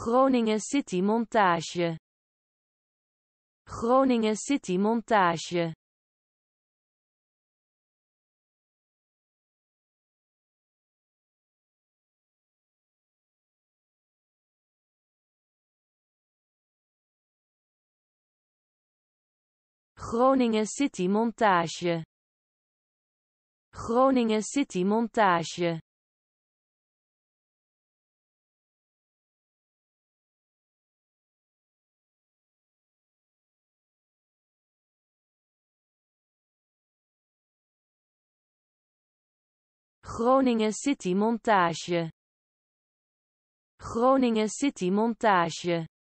Groningen City Montage. Groningen City Montage. Groningen City Montage. Groningen City Montage. Groningen City Montage. Groningen City Montage.